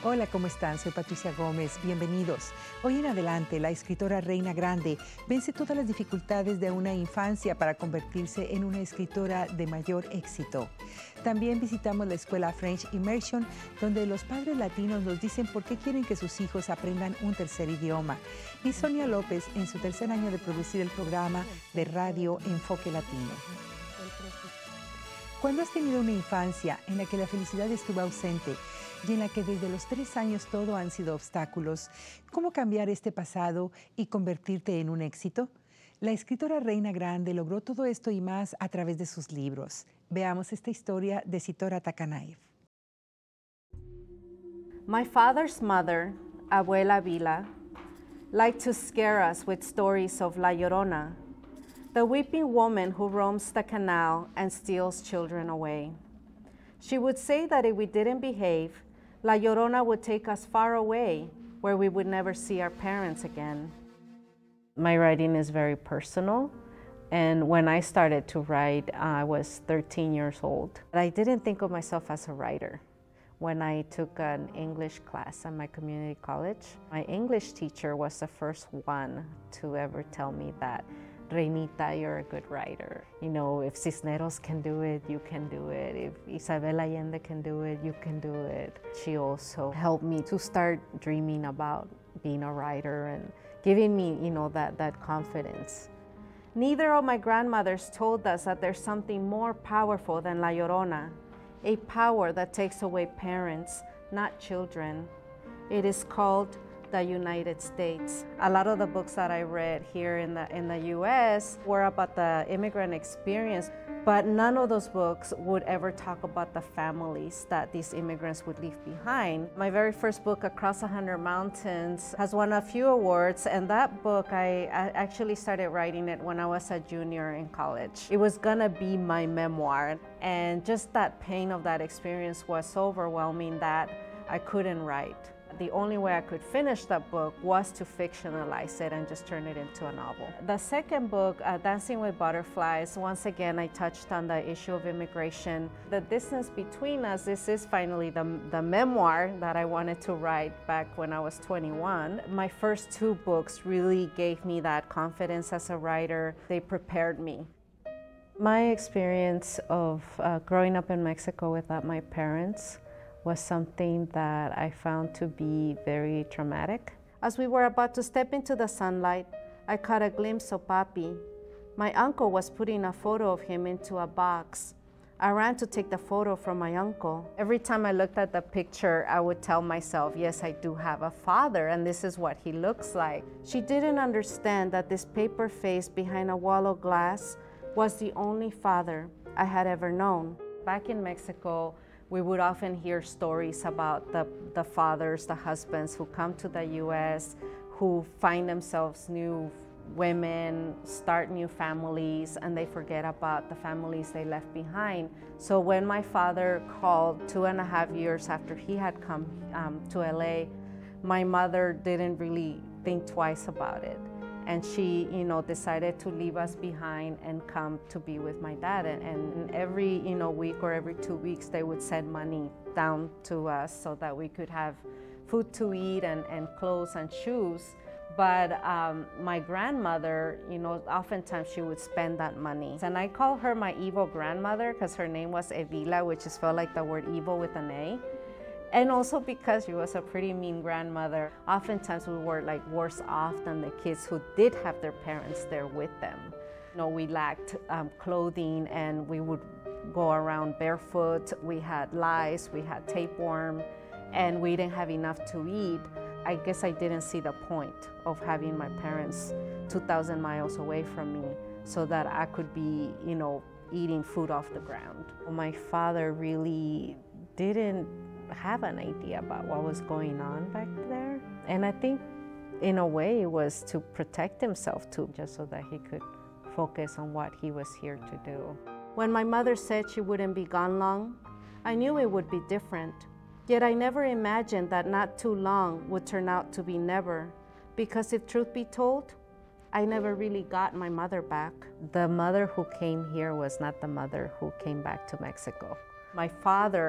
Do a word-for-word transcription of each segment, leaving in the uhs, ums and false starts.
Hola, ¿cómo están? Soy Patricia Gómez. Bienvenidos. Hoy en adelante, la escritora Reina Grande vence todas las dificultades de una infancia para convertirse en una escritora de mayor éxito. También visitamos la escuela French Immersion, donde los padres latinos nos dicen por qué quieren que sus hijos aprendan un tercer idioma. Y Sonia López, en su tercer año de producir el programa de radio Enfoque Latino. ¿Cuándo has tenido una infancia en la que la felicidad estuvo ausente y en la que desde los tres años todo han sido obstáculos? ¿Cómo cambiar este pasado y convertirte en un éxito? La escritora Reina Grande logró todo esto y más a través de sus libros. Veamos esta historia de Zitora Takanaev. My father's mother, Abuela Vila, liked to scare us with stories of La Llorona, the weeping woman who roams the canal and steals children away. She would say that if we didn't behave, La Llorona would take us far away, where we would never see our parents again. My writing is very personal, and when I started to write, I was thirteen years old. I didn't think of myself as a writer. When I took an English class at my community college, my English teacher was the first one to ever tell me that, Reinita, you're a good writer. You know, if Cisneros can do it, you can do it. If Isabel Allende can do it, you can do it. She also helped me to start dreaming about being a writer and giving me, you know, that, that confidence. Neither of my grandmothers told us that there's something more powerful than La Llorona, a power that takes away parents, not children. It is called the United States. A lot of the books that I read here in the, in the U S were about the immigrant experience, but none of those books would ever talk about the families that these immigrants would leave behind. My very first book, Across a Hundred Mountains, has won a few awards, and that book, I, I actually started writing it when I was a junior in college. It was gonna be my memoir, and just that pain of that experience was so overwhelming that I couldn't write. The only way I could finish that book was to fictionalize it and just turn it into a novel. The second book, uh, Dancing with Butterflies, once again I touched on the issue of immigration. The distance between us, this is finally the, the memoir that I wanted to write back when I was twenty-one. My first two books really gave me that confidence as a writer. They prepared me. My experience of uh, growing up in Mexico without my parents was something that I found to be very traumatic. As we were about to step into the sunlight, I caught a glimpse of Papi. My uncle was putting a photo of him into a box. I ran to take the photo from my uncle. Every time I looked at the picture, I would tell myself, yes, I do have a father, and this is what he looks like. She didn't understand that this paper face behind a wall of glass was the only father I had ever known. Back in Mexico, we would often hear stories about the, the fathers, the husbands who come to the U S, who find themselves new women, start new families, and they forget about the families they left behind. So when my father called two and a half years after he had come um, to L A, my mother didn't really think twice about it. And she, you know, decided to leave us behind and come to be with my dad. And, and every, you know, week or every two weeks, they would send money down to us so that we could have food to eat and, and clothes and shoes. But um, my grandmother, you know, oftentimes she would spend that money. And I call her my evil grandmother because her name was Evila, which is spelled like the word evil with an A. And also because she was a pretty mean grandmother. Oftentimes we were like worse off than the kids who did have their parents there with them. You know, we lacked um, clothing and we would go around barefoot. We had lice, we had tapeworm, and we didn't have enough to eat. I guess I didn't see the point of having my parents two thousand miles away from me so that I could be, you know, eating food off the ground. My father really didn't have an idea about what was going on back there. And I think in a way it was to protect himself too, just so that he could focus on what he was here to do. When my mother said she wouldn't be gone long, I knew it would be different. Yet I never imagined that not too long would turn out to be never, because if truth be told, I never really got my mother back. The mother who came here was not the mother who came back to Mexico. My father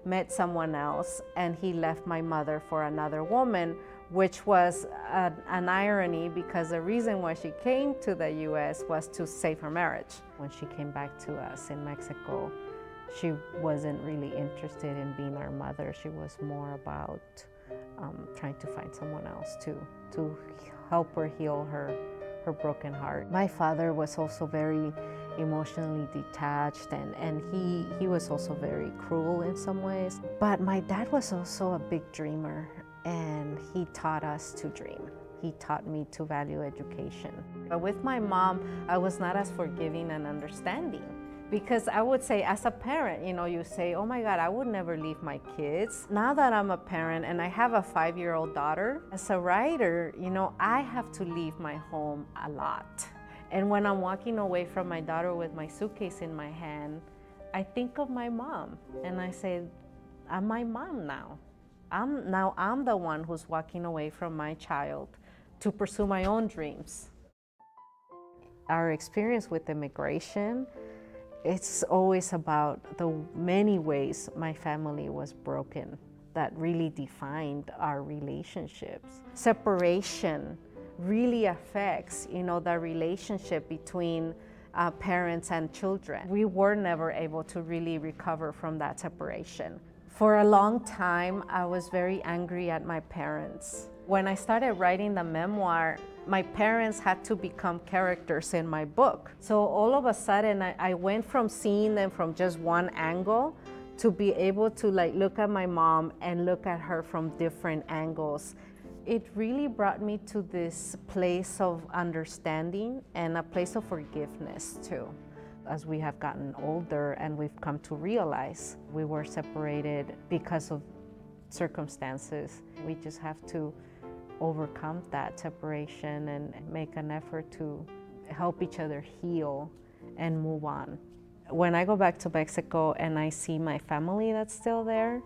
met someone else, and he left my mother for another woman, which was a, an irony because the reason why she came to the U S was to save her marriage. When she came back to us in Mexico, she wasn't really interested in being our mother. She was more about um, trying to find someone else to, to help her heal her, her broken heart. My father was also very emotionally detached, and, and he, he was also very cruel in some ways. But my dad was also a big dreamer, and he taught us to dream. He taught me to value education. But with my mom, I was not as forgiving and understanding, because I would say, as a parent, you know, you say, oh my God, I would never leave my kids. Now that I'm a parent and I have a five-year-old daughter, as a writer, you know, I have to leave my home a lot. And when I'm walking away from my daughter with my suitcase in my hand, I think of my mom, and I say, I'm my mom now. I'm, now I'm the one who's walking away from my child to pursue my own dreams. Our experience with immigration, it's always about the many ways my family was broken that really defined our relationships. Separation really affects, you know, the relationship between uh, parents and children. We were never able to really recover from that separation. For a long time, I was very angry at my parents. When I started writing the memoir, my parents had to become characters in my book. So all of a sudden, I, I went from seeing them from just one angle to be able to like look at my mom and look at her from different angles. It really brought me to this place of understanding and a place of forgiveness too. As we have gotten older and we've come to realize we were separated because of circumstances, we just have to overcome that separation and make an effort to help each other heal and move on. When I go back to Mexico and I see my family that's still there,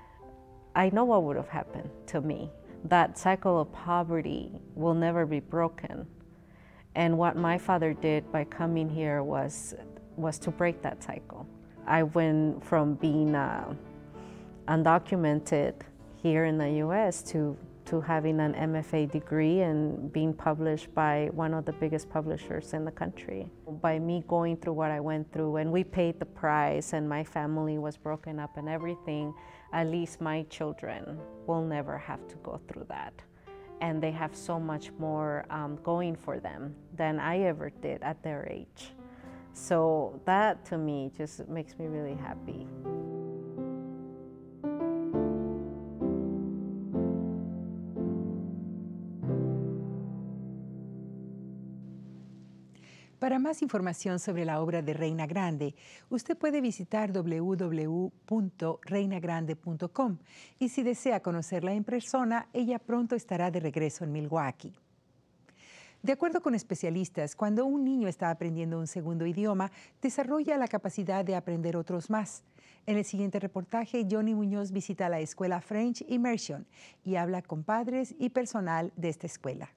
I know what would have happened to me. That cycle of poverty will never be broken. And what my father did by coming here was, was to break that cycle. I went from being uh, undocumented here in the U S to, to having an M F A degree and being published by one of the biggest publishers in the country. By me going through what I went through, and we paid the price and my family was broken up and everything, at least my children will never have to go through that. And they have so much more um, going for them than I ever did at their age. So that to me just makes me really happy. Para más información sobre la obra de Reina Grande, usted puede visitar w w w punto reina grande punto com, y si desea conocerla en persona, ella pronto estará de regreso en Milwaukee. De acuerdo con especialistas, cuando un niño está aprendiendo un segundo idioma, desarrolla la capacidad de aprender otros más. En el siguiente reportaje, Johnny Muñoz visita la escuela French Immersion y habla con padres y personal de esta escuela.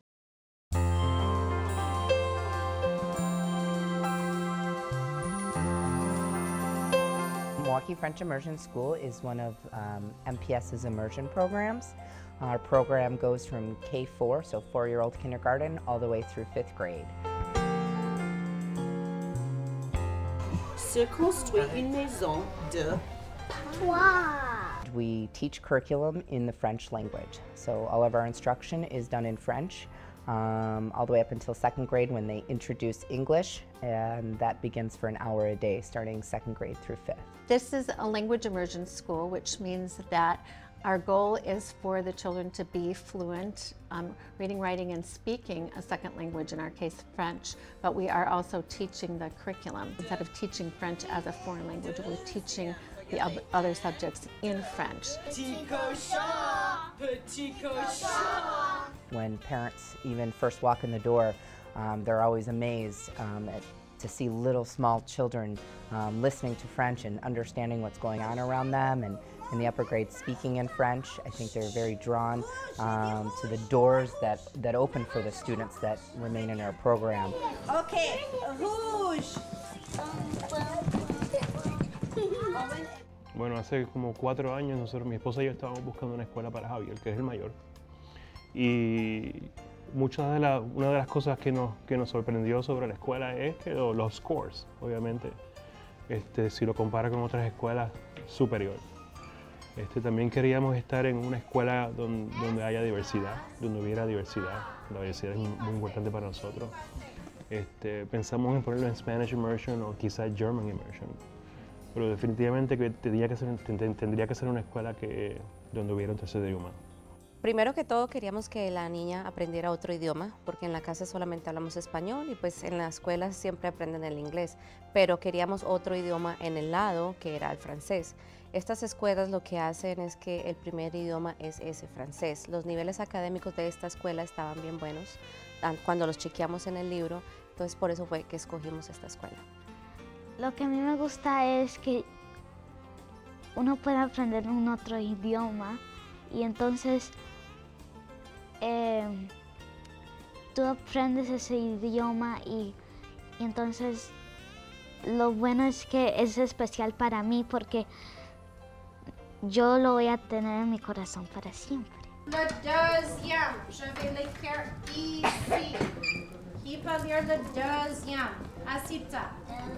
Milwaukee French Immersion School is one of um, M P S's immersion programs. Our program goes from K four, so four-year-old kindergarten, all the way through fifth grade. Se construit une maison de patois. We teach curriculum in the French language, so all of our instruction is done in French, um, all the way up until second grade when they introduce English, and that begins for an hour a day, starting second grade through fifth. This is a language immersion school, which means that our goal is for the children to be fluent um, reading, writing, and speaking a second language, in our case French, but we are also teaching the curriculum. Instead of teaching French as a foreign language, we're teaching the other subjects in French. Petit cochon, petit cochon. When parents even first walk in the door, um, they're always amazed um, at to see little small children um, listening to French and understanding what's going on around them, and in the upper grades speaking in French. I think they're very drawn um, to the doors that, that open for the students that remain in our program. Okay, rouge. Bueno, hace como cuatro años nosotros, mi esposa y yo estábamos buscando una escuela para Javier, que es el mayor. Y muchas de la, una de las cosas que nos, que nos sorprendió sobre la escuela es que lo- los scores, obviamente, este, si lo compara con otras escuelas, superior. Este, también queríamos estar en una escuela donde, donde haya diversidad, donde hubiera diversidad. La diversidad es muy importante para nosotros. Este, pensamos en ponerlo en Spanish Immersion o quizás German Immersion. Pero definitivamente que tendría que ser, tendría que ser una escuela que, donde hubiera un tercer idioma. Primero que todo queríamos que la niña aprendiera otro idioma, porque en la casa solamente hablamos español y pues en la escuela siempre aprenden el inglés, pero queríamos otro idioma en el lado que era el francés. Estas escuelas lo que hacen es que el primer idioma es ese, francés. Los niveles académicos de esta escuela estaban bien buenos cuando los chequeamos en el libro, entonces por eso fue que escogimos esta escuela. Lo que a mí me gusta es que uno puede aprender un otro idioma y entonces eh, tú aprendes ese idioma y, y entonces lo bueno es que es especial para mí porque yo lo voy a tener en mi corazón para siempre. Le deuxième, je vais l'écrire ici. Qui peut lire le deuxième? Asita.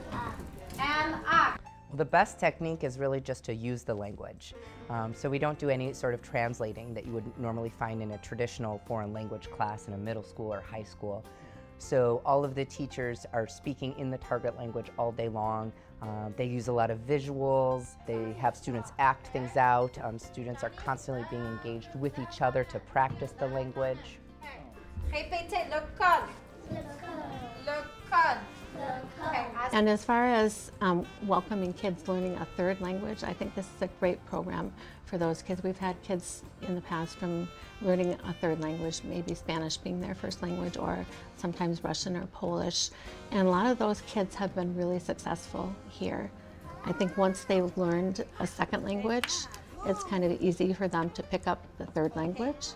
And A. Well, the best technique is really just to use the language. Um, so we don't do any sort of translating that you would normally find in a traditional foreign language class in a middle school or high school. So all of the teachers are speaking in the target language all day long. Um, they use a lot of visuals. They have students act things out. Um, students are constantly being engaged with each other to practice the language. Répétez le code. Le code. Le code. Okay. And as far as um, welcoming kids learning a third language, I think this is a great program for those kids. We've had kids in the past from learning a third language, maybe Spanish being their first language, or sometimes Russian or Polish. And a lot of those kids have been really successful here. I think once they've learned a second language, it's kind of easy for them to pick up the third language.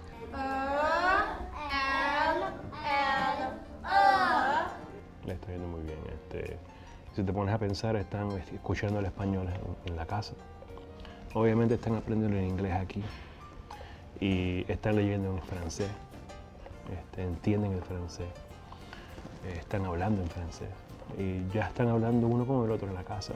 Le está yendo muy bien. Este, si te pones a pensar, están escuchando el español en, en la casa. Obviamente están aprendiendo el inglés aquí y están leyendo en francés, este, entienden el francés, eh, están hablando en francés y ya están hablando uno con el otro en la casa.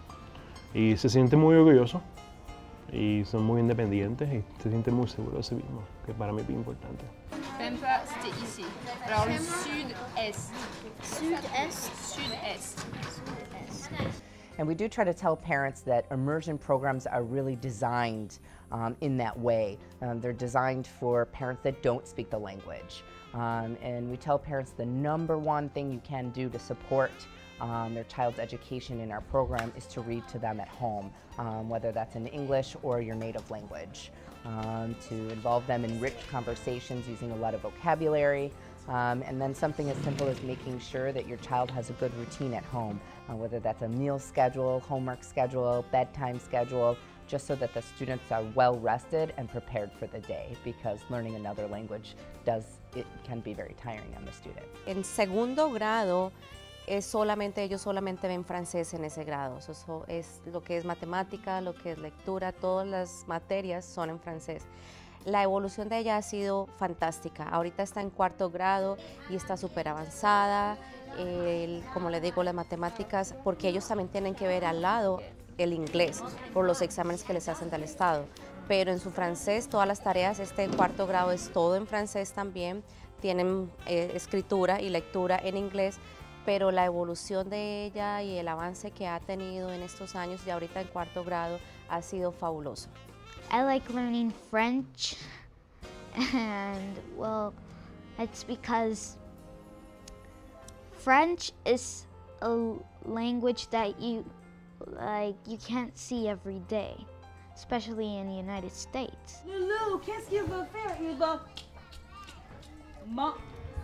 Y se sienten muy orgullosos y son muy independientes y se sienten muy seguros de sí mismos, que para mí es bien importante. Pampa, c'était ici. Alors le sud-est. Sud-est. Sud-est. And we do try to tell parents that immersion programs are really designed um, in that way. Um, they're designed for parents that don't speak the language. Um, and we tell parents the number one thing you can do to support um, their child's education in our program is to read to them at home, um, whether that's in English or your native language. Um, to involve them in rich conversations using a lot of vocabulary, um, and then something as simple as making sure that your child has a good routine at home, uh, whether that's a meal schedule, homework schedule, bedtime schedule, just so that the students are well rested and prepared for the day, because learning another language does, it can be very tiring on the student. En segundo grado, es solamente, ellos solamente ven francés en ese grado. Eso, eso es lo que es matemática, lo que es lectura, todas las materias son en francés. La evolución de ella ha sido fantástica. Ahorita está en cuarto grado y está súper avanzada. El, como le digo, las matemáticas, porque ellos también tienen que ver al lado el inglés por los exámenes que les hacen del Estado. Pero en su francés, todas las tareas, este cuarto grado es todo en francés también. Tienen eh, escritura y lectura en inglés. Pero la evolución de ella y el avance que ha tenido en estos años y ahorita en cuarto grado ha sido fabuloso. I like learning French, and well, it's because French is a language that you like you can't see every day, especially in the United States. Loulou, qu'est-ce qu'il va faire? Il va manger.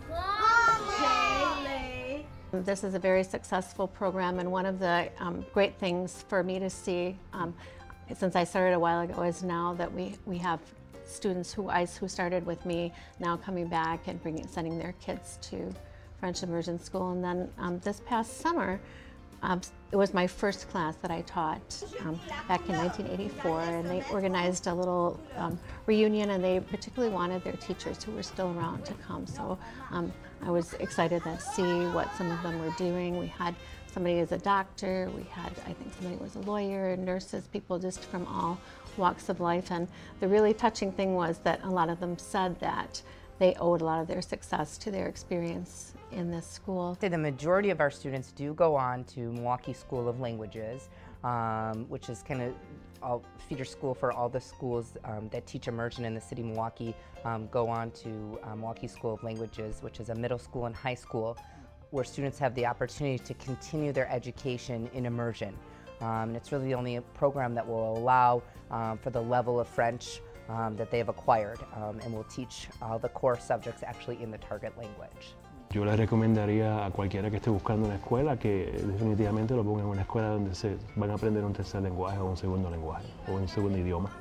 This is a very successful program, and one of the um, great things for me to see, um, since I started a while ago, is now that we, we have students who I, who started with me now coming back and bringing, sending their kids to French Immersion School. And then um, this past summer, Um, it was my first class that I taught um, back in nineteen eighty-four, and they organized a little um, reunion, and they particularly wanted their teachers who were still around to come. So um, I was excited to see what some of them were doing. We had somebody as a doctor, we had, I think somebody was a lawyer, nurses, people just from all walks of life. And the really touching thing was that a lot of them said that they owed a lot of their success to their experience in this school. The majority of our students do go on to Milwaukee School of Languages, um, which is kind of a feeder school for all the schools um, that teach immersion in the city of Milwaukee. Um, go on to um, Milwaukee School of Languages, which is a middle school and high school, where students have the opportunity to continue their education in immersion. Um, and it's really the only program that will allow um, for the level of French um, that they have acquired, um, and will teach all the core subjects actually in the target language. Yo les recomendaría a cualquiera que esté buscando una escuela que definitivamente lo ponga en una escuela donde se van a aprender un tercer lenguaje o un segundo lenguaje o un segundo idioma.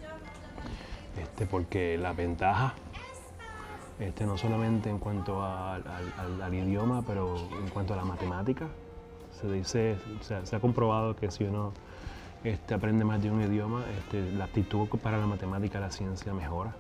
Este, porque la ventaja, este, no solamente en cuanto a, al, al, al idioma, pero en cuanto a la matemática, se dice, se, se ha comprobado que si uno este, aprende más de un idioma, este, la aptitud para la matemática y la ciencia mejora.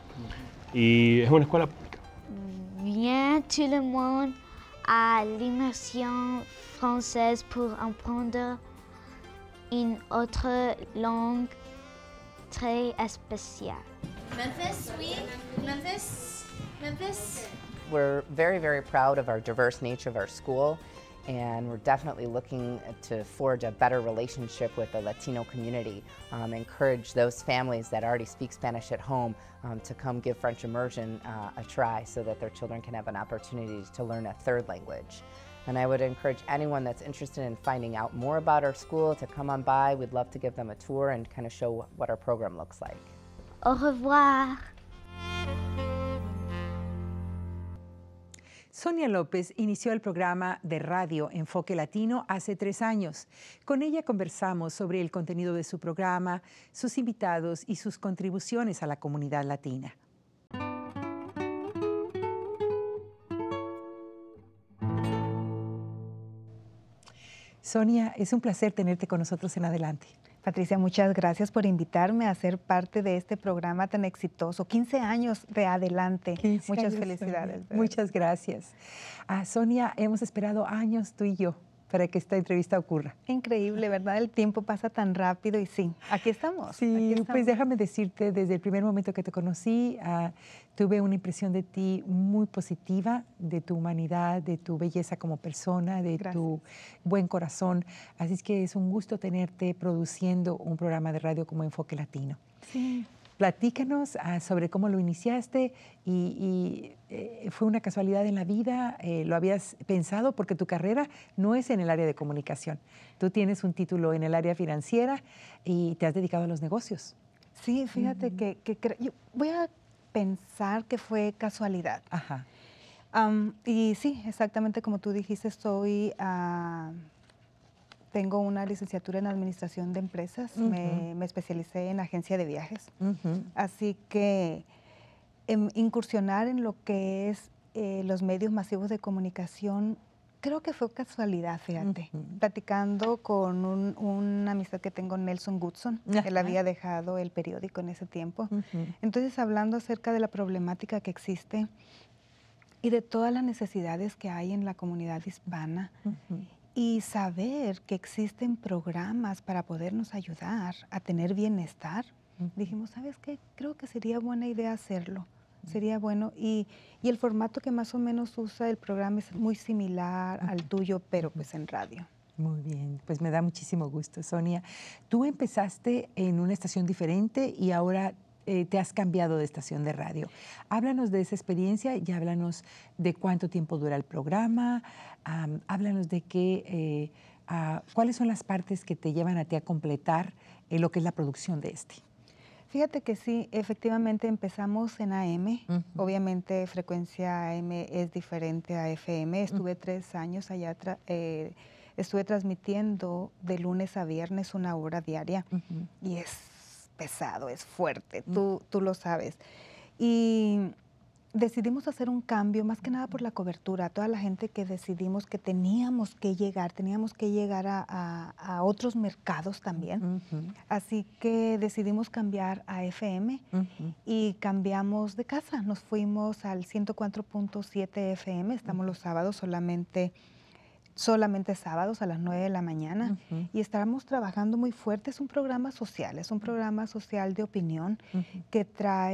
Y es una escuela pública. Viens tout le monde à l'immersion française pour apprendre une autre langue très spéciale. Memphis, oui. Memphis, Memphis. We're very, very proud of our diverse nature of our school, and we're definitely looking to forge a better relationship with the Latino community, um, encourage those families that already speak Spanish at home um, to come give French immersion uh, a try so that their children can have an opportunity to learn a third language. And I would encourage anyone that's interested in finding out more about our school to come on by. We'd love to give them a tour and kind of show what our program looks like. Au revoir. Sonia López inició el programa de radio Enfoque Latino hace tres años. Con ella conversamos sobre el contenido de su programa, sus invitados y sus contribuciones a la comunidad latina. Sonia, es un placer tenerte con nosotros en Adelante. Patricia, muchas gracias por invitarme a ser parte de este programa tan exitoso. quince años de Adelante. Muchas años, felicidades. Sonia. Muchas gracias. Ah, Sonia, hemos esperado años tú y yo para que esta entrevista ocurra. Increíble, ¿verdad? El tiempo pasa tan rápido y sí, aquí estamos. Sí, aquí estamos. Pues déjame decirte, desde el primer momento que te conocí, uh, tuve una impresión de ti muy positiva, de tu humanidad, de tu belleza como persona, de Gracias. tu buen corazón. Así es que es un gusto tenerte produciendo un programa de radio como Enfoque Latino. Sí. Platícanos uh, sobre cómo lo iniciaste y, y eh, fue una casualidad en la vida, eh, lo habías pensado porque tu carrera no es en el área de comunicación. Tú tienes un título en el área financiera y te has dedicado a los negocios. Sí, fíjate uh-huh. que, que, que yo voy a pensar que fue casualidad. Ajá. Um, y sí, exactamente como tú dijiste, soy... Uh, Tengo una licenciatura en Administración de Empresas, uh-huh. me, me especialicé en agencia de viajes. Uh-huh. Así que em, incursionar en lo que es eh, los medios masivos de comunicación, creo que fue casualidad, fíjate. Uh-huh. Platicando con un, una amistad que tengo, Nelson Goodson, uh-huh. él había dejado el periódico en ese tiempo. Uh-huh. Entonces, hablando acerca de la problemática que existe y de todas las necesidades que hay en la comunidad hispana, uh-huh. y saber que existen programas para podernos ayudar a tener bienestar, uh-huh. dijimos, ¿sabes qué? Creo que sería buena idea hacerlo. Uh-huh. Sería bueno. Y, y el formato que más o menos usa el programa es muy similar uh-huh. al tuyo, pero pues en radio. Muy bien, pues me da muchísimo gusto, Sonia. Tú empezaste en una estación diferente y ahora eh, te has cambiado de estación de radio. Háblanos de esa experiencia y háblanos de cuánto tiempo dura el programa, um, háblanos de qué, eh, uh, cuáles son las partes que te llevan a ti a completar eh, lo que es la producción de este. Fíjate que sí, efectivamente empezamos en A M, uh-huh. obviamente frecuencia A M es diferente a F M, estuve uh-huh. tres años allá, tra- eh, estuve transmitiendo de lunes a viernes una hora diaria uh-huh. y es pesado, es fuerte, uh-huh. tú, tú lo sabes. Y decidimos hacer un cambio, más que nada por la cobertura, toda la gente que decidimos que teníamos que llegar, teníamos que llegar a, a, a otros mercados también. Uh-huh. Así que decidimos cambiar a F M uh-huh. y cambiamos de casa. Nos fuimos al ciento cuatro punto siete F M, estamos uh-huh. los sábados solamente, solamente sábados a las nueve de la mañana uh-huh. y estamos trabajando muy fuerte. Es un programa social, es un programa social de opinión uh-huh. que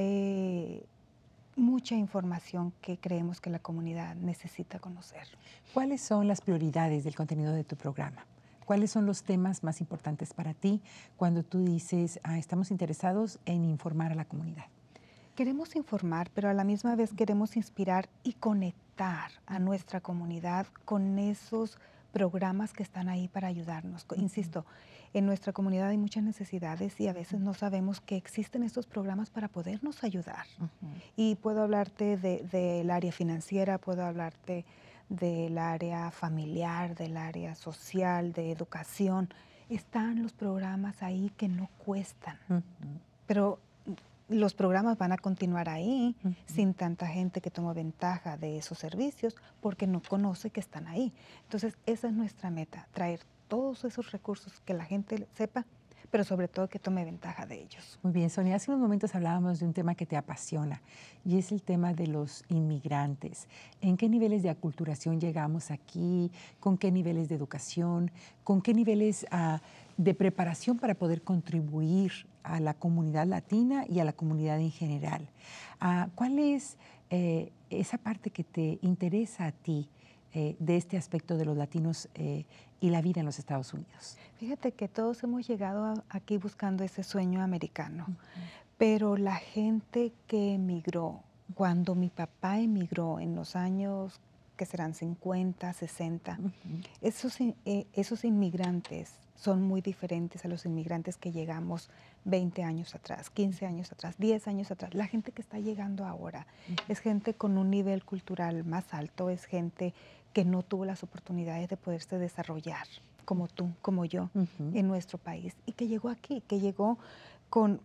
trae mucha información que creemos que la comunidad necesita conocer. ¿Cuáles son las prioridades del contenido de tu programa? ¿Cuáles son los temas más importantes para ti cuando tú dices, ah, estamos interesados en informar a la comunidad? Queremos informar, pero a la misma vez queremos inspirar y conectar a nuestra comunidad con esos programas que están ahí para ayudarnos. Uh-huh. Insisto, en nuestra comunidad hay muchas necesidades y a veces no sabemos que existen estos programas para podernos ayudar. Uh-huh. Y puedo hablarte de, del área financiera, puedo hablarte del área familiar, del área social, de educación. Están los programas ahí que no cuestan, uh-huh. pero los programas van a continuar ahí uh-huh. sin tanta gente que toma ventaja de esos servicios porque no conoce que están ahí. Entonces, esa es nuestra meta, traer todos esos recursos que la gente sepa, pero sobre todo que tome ventaja de ellos. Muy bien, Sonia, hace unos momentos hablábamos de un tema que te apasiona y es el tema de los inmigrantes. ¿En qué niveles de aculturación llegamos aquí? ¿Con qué niveles de educación? ¿Con qué niveles uh, de preparación para poder contribuir a la comunidad latina y a la comunidad en general? Uh, ¿Cuál es eh, esa parte que te interesa a ti eh, de este aspecto de los latinos eh, y la vida en los Estados Unidos? Fíjate que todos hemos llegado a, aquí buscando ese sueño americano, uh-huh. pero la gente que emigró, cuando mi papá emigró en los años que serán cincuenta, sesenta, uh-huh. esos, eh, esos inmigrantes son muy diferentes a los inmigrantes que llegamos veinte años atrás, quince años atrás, diez años atrás. La gente que está llegando ahora uh-huh. es gente con un nivel cultural más alto, es gente que no tuvo las oportunidades de poderse desarrollar como tú, como yo, uh-huh. en nuestro país, y que llegó aquí, que llegó con,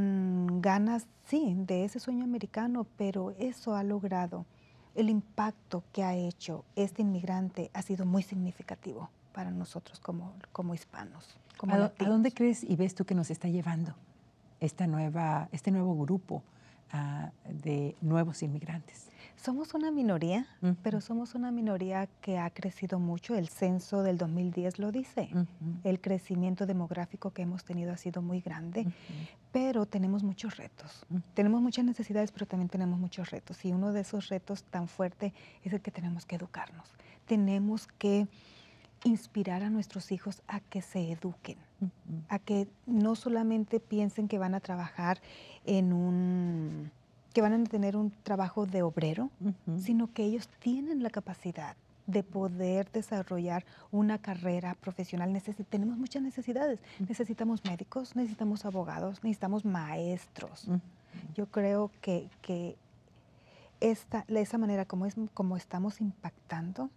con ganas, sí, de ese sueño americano, pero eso ha logrado, el impacto que ha hecho este inmigrante ha sido muy significativo para nosotros como, como hispanos. Como ¿A, latinos. ¿A dónde crees y ves tú que nos está llevando esta nueva, este nuevo grupo uh, de nuevos inmigrantes? Somos una minoría, uh-huh. pero somos una minoría que ha crecido mucho. El censo del dos mil diez lo dice. Uh-huh. El crecimiento demográfico que hemos tenido ha sido muy grande, uh-huh. pero tenemos muchos retos. Uh-huh. Tenemos muchas necesidades, pero también tenemos muchos retos. Y uno de esos retos tan fuerte es el que tenemos que educarnos. Tenemos que inspirar a nuestros hijos a que se eduquen, uh-huh. a que no solamente piensen que van a trabajar en un... que van a tener un trabajo de obrero, uh-huh. sino que ellos tienen la capacidad de poder desarrollar una carrera profesional. Neces- tenemos muchas necesidades. Uh-huh. Necesitamos médicos, necesitamos abogados, necesitamos maestros. Uh-huh. Yo creo que, que esta, esa manera como, es, como estamos impactando,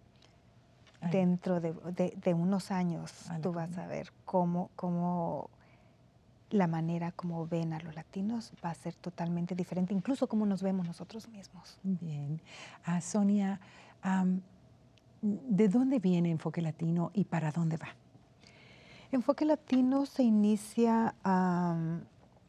Ay. dentro de, de, de unos años, Ay, tú vas a ver cómo... cómo la manera como ven a los latinos va a ser totalmente diferente, incluso como nos vemos nosotros mismos. Bien. Uh, Sonia, um, ¿de dónde viene Enfoque Latino y para dónde va? Enfoque Latino se inicia um,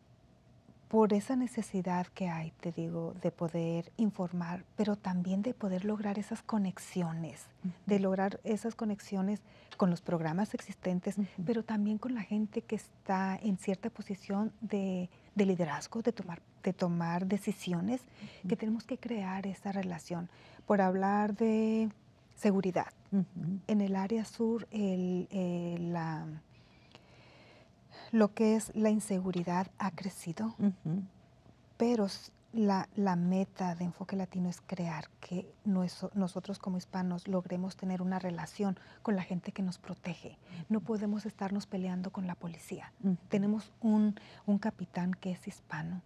por esa necesidad que hay, te digo, de poder informar, pero también de poder lograr esas conexiones, uh-huh. de lograr esas conexiones con los programas existentes, uh-huh. pero también con la gente que está en cierta posición de, de liderazgo, de tomar, de tomar decisiones, uh-huh. que tenemos que crear esa relación. Por hablar de seguridad, uh-huh. en el área sur, el, el, la... lo que es la inseguridad ha crecido, uh-huh. pero la, la meta de Enfoque Latino es crear que nuestro, nosotros como hispanos logremos tener una relación con la gente que nos protege. Uh-huh. No podemos estarnos peleando con la policía. Uh-huh. Tenemos un, un capitán que es hispano,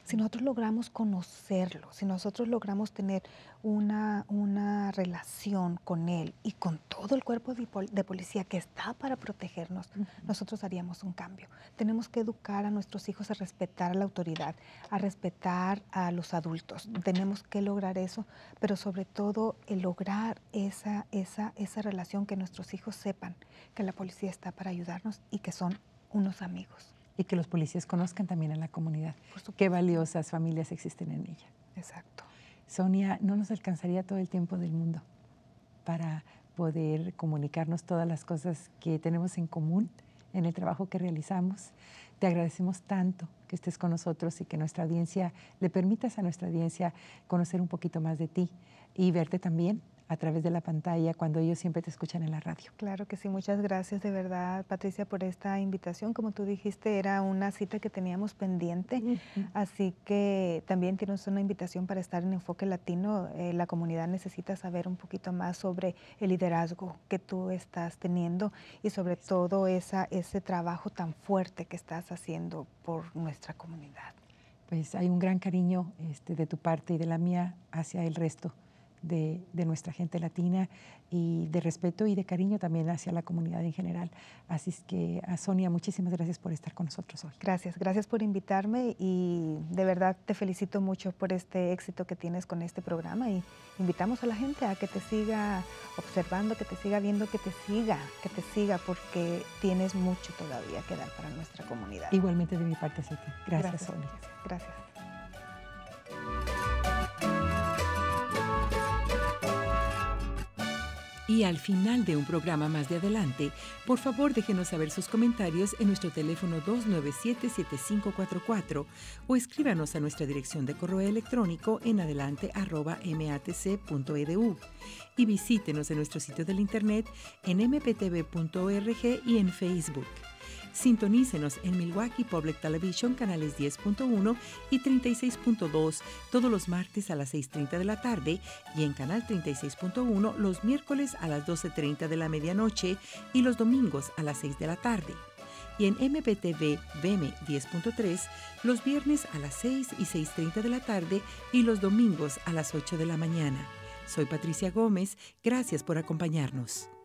Si nosotros logramos conocerlo, si nosotros logramos tener una, una relación con él y con todo el cuerpo de, pol de policía que está para protegernos, uh-huh. nosotros haríamos un cambio. Tenemos que educar a nuestros hijos a respetar a la autoridad, a respetar a los adultos. Tenemos que lograr eso, pero sobre todo el lograr esa, esa, esa relación, que nuestros hijos sepan que la policía está para ayudarnos y que son unos amigos. Y que los policías conozcan también a la comunidad. Qué valiosas familias existen en ella. Exacto. Sonia, no nos alcanzaría todo el tiempo del mundo para poder comunicarnos todas las cosas que tenemos en común en el trabajo que realizamos. Te agradecemos tanto que estés con nosotros y que nuestra audiencia, le permitas a nuestra audiencia conocer un poquito más de ti y verte también a través de la pantalla cuando ellos siempre te escuchan en la radio. Claro que sí, muchas gracias de verdad, Patricia, por esta invitación. Como tú dijiste, era una cita que teníamos pendiente, uh-huh. así que también tienes una invitación para estar en Enfoque Latino. Eh, la comunidad necesita saber un poquito más sobre el liderazgo que tú estás teniendo y sobre todo esa, ese trabajo tan fuerte que estás haciendo por nuestra comunidad. Pues hay un gran cariño este, de tu parte y de la mía hacia el resto De, de nuestra gente latina y de respeto y de cariño también hacia la comunidad en general. Así es que a Sonia, muchísimas gracias por estar con nosotros hoy. Gracias, gracias por invitarme y de verdad te felicito mucho por este éxito que tienes con este programa y invitamos a la gente a que te siga observando, que te siga viendo, que te siga, que te siga porque tienes mucho todavía que dar para nuestra comunidad. Igualmente de mi parte hacia ti. Gracias, gracias Sonia. Gracias. Y al final de un programa más de adelante, por favor déjenos saber sus comentarios en nuestro teléfono dos nueve siete, siete cinco cuatro cuatro o escríbanos a nuestra dirección de correo electrónico en adelante arroba m a t c punto e d u y visítenos en nuestro sitio del internet en m p t v punto org y en Facebook. Sintonícenos en Milwaukee Public Television, canales diez punto uno y treinta y seis punto dos, todos los martes a las seis treinta de la tarde y en canal treinta y seis punto uno los miércoles a las doce treinta de la medianoche y los domingos a las seis de la tarde. Y en M P T V V M diez punto tres los viernes a las seis y seis treinta de la tarde y los domingos a las ocho de la mañana. Soy Patricia Gómez, gracias por acompañarnos.